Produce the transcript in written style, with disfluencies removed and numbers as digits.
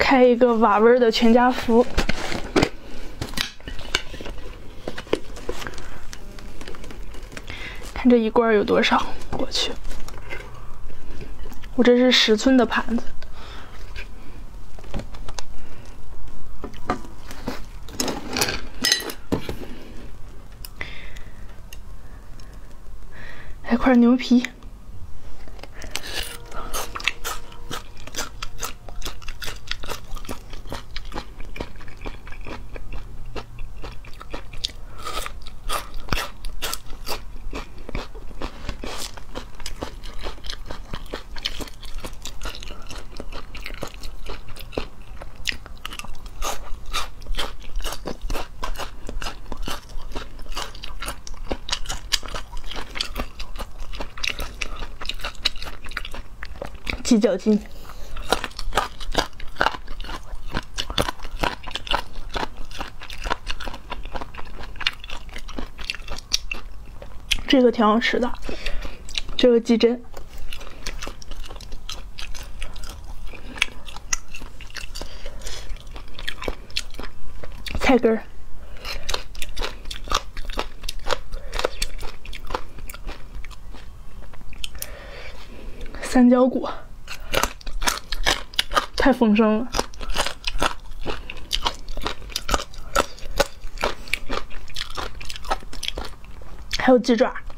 开一个瓦味的全家福。看这一罐有多少？我去，我这是10寸的盘子。还块牛皮。 鸡脚筋，这个挺好吃的，这个鸡胗，菜根儿。 三角果太丰盛了，还有鸡爪。